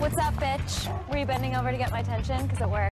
What's up, bitch? Were you bending over to get my attention? Because it worked.